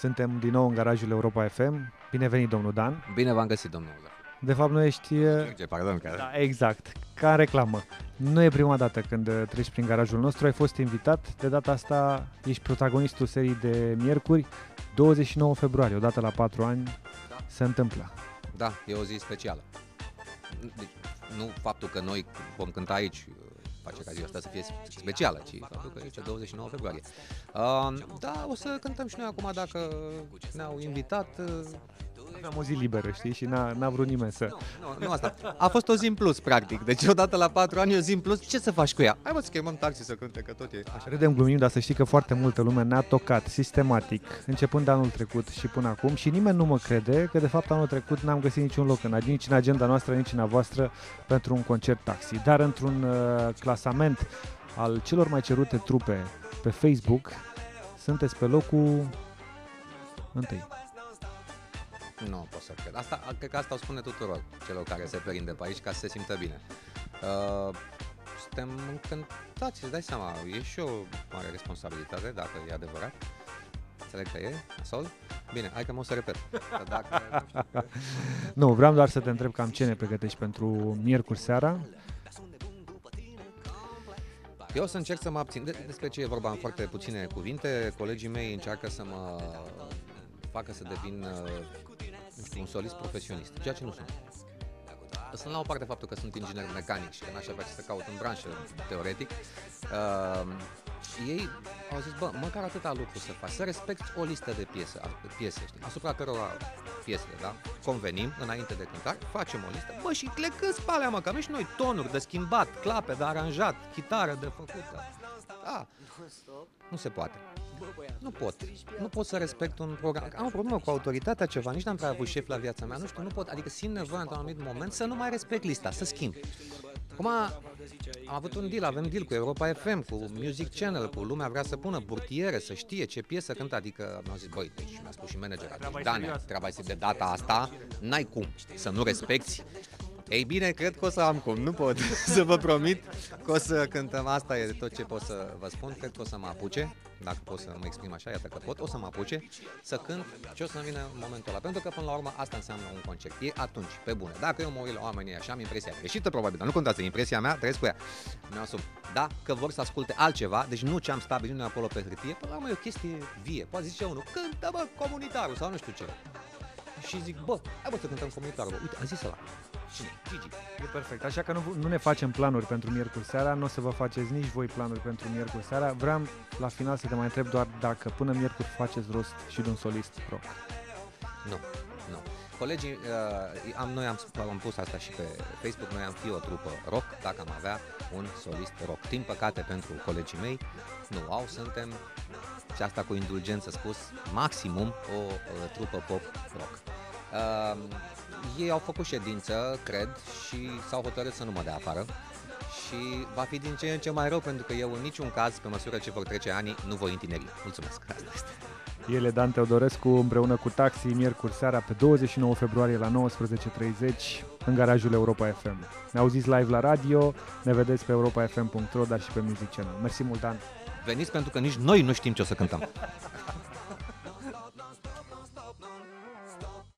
Suntem din nou în garajul Europa FM. Bine venit, domnul Dan. Bine v-am găsit, domnul Zafiu. De fapt, nu ești... Pardon, Da, exact, ca în reclamă. Nu e prima dată când treci prin garajul nostru, ai fost invitat. De data asta ești protagonistul serii de miercuri, 29 februarie, odată la 4 ani, se întâmplă. Da, e o zi specială. Deci, nu faptul că noi vom cânta aici face ca ziua asta să fie specială, ci faptul că este 29 februarie. Da, o să cântăm și noi acum dacă ne-au invitat. Aveam o zi liberă, știi, și n-a vrut nimeni să... Nu asta. A fost o zi în plus, practic. Deci odată la 4 ani, o zi în plus, ce să faci cu ea? Hai mă, să chemăm taxi să cânte, că tot e așa. Râdem, glumim, dar să știi că foarte multă lume ne-a tocat sistematic, începând de anul trecut și până acum, și nimeni nu mă crede că de fapt anul trecut n-am găsit niciun loc, nici în agenda noastră, nici în a voastră, pentru un concert taxi. Dar într-un clasament al celor mai cerute trupe pe Facebook, sunteți pe locul întâi. Nu pot să cred. Cred că asta o spune tuturor celor care se perinde pe aici ca să se simtă bine. Suntem încântați, îți dai seama, e și o mare responsabilitate, dacă e adevărat. Înțeleg că e, nasol? Bine, hai că mă o să repet. Nu, vreau doar să te întreb cam ce ne pregătești pentru miercuri seara. Eu o să încerc să mă abțin. Despre ce e vorba în foarte puține cuvinte. Colegii mei încearcă să mă facă să devin un solist profesionist, ceea ce nu sunt. Sunt la o parte faptul că sunt inginer mecanic și că n-aș avea ce să caut în branșă, teoretic. Ei au zis, bă, măcar atâta lucru să faci, să respecti o listă de piese, știi, asupra cărora piesele, da? Convenim înainte de cântare, facem o listă, bă, și plecând pe alea, mă, că avem și noi tonuri de schimbat, clape de aranjat, chitară de făcută. Da, nu se poate. Nu pot să respect un program. Am o problemă cu autoritatea ceva, nici n-am prea avut șef la viața mea, nu știu, nu pot, adică simt nevoie într-un anumit moment să nu mai respect lista, să schimb. Acum am avut un deal, avem deal cu Europa FM, cu Music Channel, cu lumea vrea să pună burtiere, să știe ce piesă cântă, adică mi-au zis, băi, deci mi-a spus și managerul, Dane, treaba este de data asta, n-ai cum să nu respecti. Ei bine, cred că o să am cum, nu pot să vă promit că o să cântăm, asta e tot ce pot să vă spun, cred că o să mă apuce, dacă pot să mă exprim așa, iată că pot, o să mă apuce să cânt ce o să-mi vină în momentul ăla, pentru că până la urmă asta înseamnă un concert, e atunci, pe bune. Dacă eu mă uit la oamenii așa, am impresia greșită probabil, dar nu contează, impresia mea, trăiesc cu ea, mi-o asum. Da, că vor să asculte altceva, deci nu ce am stabilit noi acolo pe hârtie, până la urmă e o chestie vie, poate zice unul, cântă bă comunitarul sau nu știu ce. Și zic, bă, hai bă să cântăm comunitarul, bă. Uite, am zis ăla. Cine? Gigi. E perfect, așa că nu ne facem planuri pentru miercuri seara, nu o să vă faceți nici voi planuri pentru miercuri seara. Vreau la final să te mai întreb doar dacă până miercuri faceți rost și de un solist rock. Nu. Colegii, noi am pus asta și pe Facebook, noi am fi o trupă rock dacă am avea un solist rock. Din păcate pentru colegii mei, nu au, suntem, și asta cu indulgență spus, maximum o trupă pop rock. Ei au făcut ședință, cred, și s-au hotărât să nu mă dea afară și va fi din ce în ce mai rău pentru că eu în niciun caz, pe măsură ce vor trece ani, nu voi întineri. Mulțumesc, asta este. El e Dan Teodorescu împreună cu Taxi, miercuri seara pe 29 februarie la 19:30 în garajul Europa FM. Ne auziți live la radio, ne vedeți pe europafm.ro, dar și pe Music Channel. Mersi mult, Dan! Veniți pentru că nici noi nu știm ce o să cântăm.